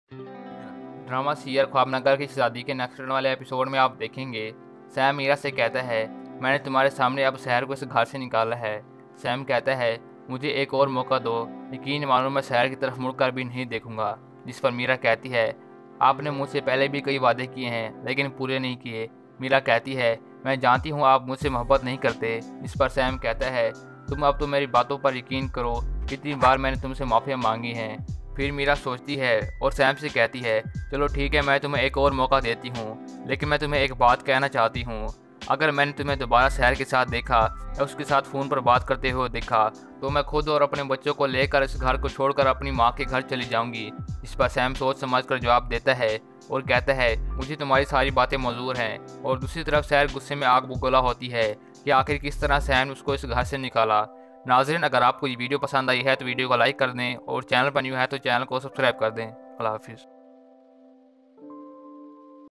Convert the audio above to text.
Drama CR ख्वाबनगर की शादी के नेक्स्ट वाले एपिसोड में आप देखेंगे सैम मीरा से कहता है, मैंने तुम्हारे सामने अब शहर को इस घर से निकाला है। सैम कहता है, मुझे एक और मौका दो, यकीन मानो मैं शहर की तरफ मुड़कर भी नहीं देखूंगा। जिस पर मीरा कहती है, आपने मुझसे पहले भी कई वादे किए हैं लेकिन पूरे नहीं किए। मीरा कहती है, मैं जानती हूँ आप मुझसे मोहब्बत नहीं करते। जिस पर सैम कहता है, तुम अब तो मेरी बातों पर यकीन करो, कितनी बार मैंने तुमसे माफ़ियाँ मांगी हैं। फिर मीरा सोचती है और सैम से कहती है, चलो ठीक है, मैं तुम्हें एक और मौका देती हूँ, लेकिन मैं तुम्हें एक बात कहना चाहती हूँ। अगर मैंने तुम्हें दोबारा शहर के साथ देखा या उसके साथ फ़ोन पर बात करते हुए देखा तो मैं खुद और अपने बच्चों को लेकर इस घर को छोड़कर अपनी माँ के घर चली जाऊँगी। इस पर सैम सोच समझ कर जवाब देता है और कहता है, मुझे तुम्हारी सारी बातें मंजूर हैं। और दूसरी तरफ शहर गुस्से में आग बबूला होती है कि आखिर किस तरह सैम ने उसको इस घर से निकाला। नाज़रीन, अगर आपको ये वीडियो पसंद आई है तो वीडियो को लाइक कर दें और चैनल पर न्यू है तो चैनल को सब्सक्राइब कर दें। अल्लाह हाफिज़।